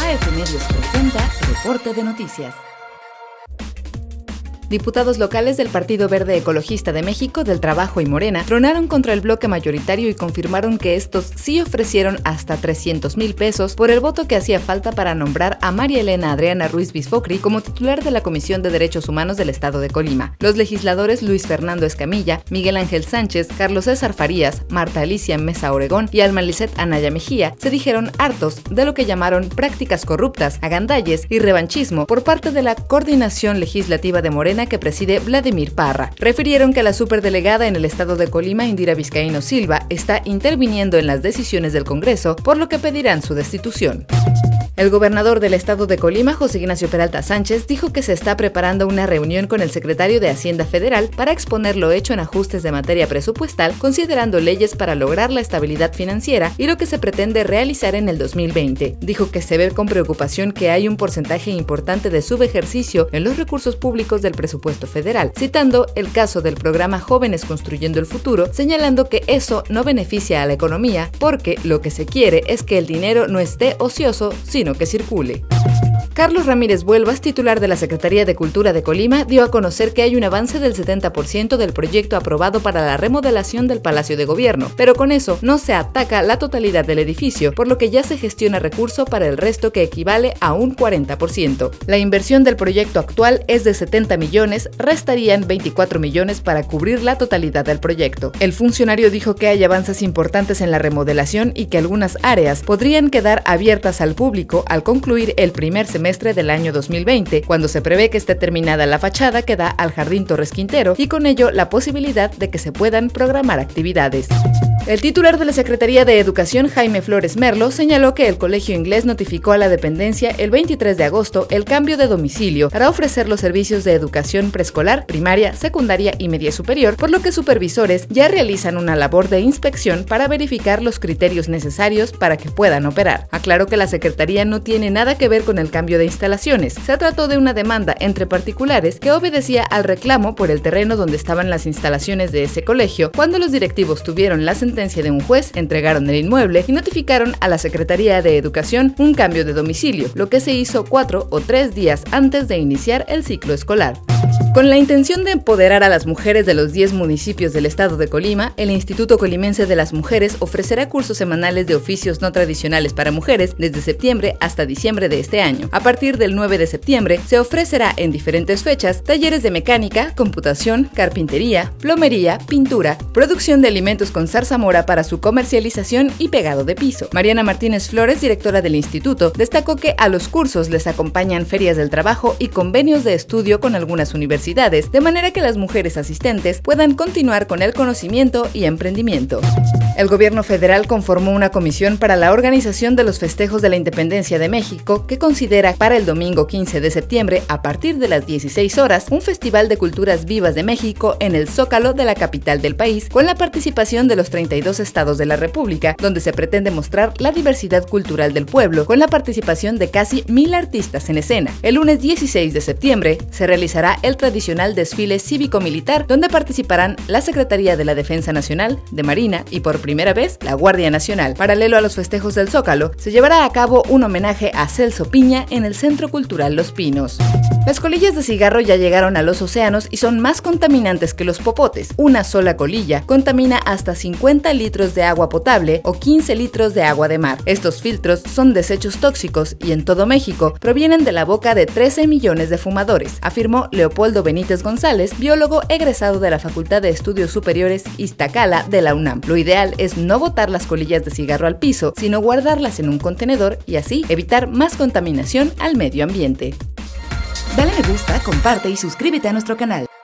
AF Medios presenta Reporte de Noticias. Diputados locales del Partido Verde Ecologista de México, del Trabajo y Morena tronaron contra el bloque mayoritario y confirmaron que estos sí ofrecieron hasta 300,000 pesos por el voto que hacía falta para nombrar a María Elena Adriana Ruiz Bisfocri como titular de la Comisión de Derechos Humanos del Estado de Colima. Los legisladores Luis Fernando Escamilla, Miguel Ángel Sánchez, Carlos César Farías, Marta Alicia Mesa Oregón y Alma Lisset Anaya Mejía se dijeron hartos de lo que llamaron prácticas corruptas, agandalles y revanchismo por parte de la Coordinación Legislativa de Morena que preside Vladimir Parra. Refirieron que la superdelegada en el estado de Colima, Indira Vizcaíno Silva, está interviniendo en las decisiones del Congreso, por lo que pedirán su destitución. El gobernador del estado de Colima, José Ignacio Peralta Sánchez, dijo que se está preparando una reunión con el secretario de Hacienda Federal para exponer lo hecho en ajustes de materia presupuestal, considerando leyes para lograr la estabilidad financiera y lo que se pretende realizar en el 2020. Dijo que se ve con preocupación que hay un porcentaje importante de subejercicio en los recursos públicos del presupuesto federal, citando el caso del programa Jóvenes Construyendo el Futuro, señalando que eso no beneficia a la economía porque lo que se quiere es que el dinero no esté ocioso, sino que circule. Carlos Ramírez Buelvas, titular de la Secretaría de Cultura de Colima, dio a conocer que hay un avance del 70% del proyecto aprobado para la remodelación del Palacio de Gobierno, pero con eso no se ataca la totalidad del edificio, por lo que ya se gestiona recurso para el resto que equivale a un 40%. La inversión del proyecto actual es de 70 millones, restarían 24 millones para cubrir la totalidad del proyecto. El funcionario dijo que hay avances importantes en la remodelación y que algunas áreas podrían quedar abiertas al público al concluir el primer semestre del año 2020, cuando se prevé que esté terminada la fachada que da al Jardín Torres Quintero y con ello la posibilidad de que se puedan programar actividades. El titular de la Secretaría de Educación, Jaime Flores Merlo, señaló que el Colegio Inglés notificó a la dependencia el 23 de agosto el cambio de domicilio para ofrecer los servicios de educación preescolar, primaria, secundaria y media superior, por lo que supervisores ya realizan una labor de inspección para verificar los criterios necesarios para que puedan operar. Aclaró que la Secretaría no tiene nada que ver con el cambio de instalaciones. Se trató de una demanda entre particulares que obedecía al reclamo por el terreno donde estaban las instalaciones de ese colegio. Cuando los directivos tuvieron la sentencia de un juez, entregaron el inmueble y notificaron a la Secretaría de Educación un cambio de domicilio, lo que se hizo 4 o 3 días antes de iniciar el ciclo escolar. Con la intención de empoderar a las mujeres de los 10 municipios del estado de Colima, el Instituto Colimense de las Mujeres ofrecerá cursos semanales de oficios no tradicionales para mujeres desde septiembre hasta diciembre de este año. A partir del 9 de septiembre se ofrecerá en diferentes fechas talleres de mecánica, computación, carpintería, plomería, pintura, producción de alimentos con zarzamora para su comercialización y pegado de piso. Mariana Martínez Flores, directora del instituto, destacó que a los cursos les acompañan ferias del trabajo y convenios de estudio con algunas universidades, de manera que las mujeres asistentes puedan continuar con el conocimiento y emprendimiento. El gobierno federal conformó una comisión para la organización de los festejos de la Independencia de México que considera para el domingo 15 de septiembre, a partir de las 16 horas, un festival de culturas vivas de México en el Zócalo de la capital del país, con la participación de los 32 estados de la República, donde se pretende mostrar la diversidad cultural del pueblo, con la participación de casi 1,000 artistas en escena. El lunes 16 de septiembre se realizará el tradicional desfile cívico-militar, donde participarán la Secretaría de la Defensa Nacional, de Marina y por primera vez la Guardia Nacional. Paralelo a los festejos del Zócalo, se llevará a cabo un homenaje a Celso Piña en el Centro Cultural Los Pinos. Las colillas de cigarro ya llegaron a los océanos y son más contaminantes que los popotes. Una sola colilla contamina hasta 50 litros de agua potable o 15 litros de agua de mar. Estos filtros son desechos tóxicos y en todo México provienen de la boca de 13 millones de fumadores, afirmó Leopoldo Benítez González, biólogo egresado de la Facultad de Estudios Superiores Iztacala de la UNAM. Lo ideal es no botar las colillas de cigarro al piso, sino guardarlas en un contenedor y así evitar más contaminación al medio ambiente. Dale me gusta, comparte y suscríbete a nuestro canal.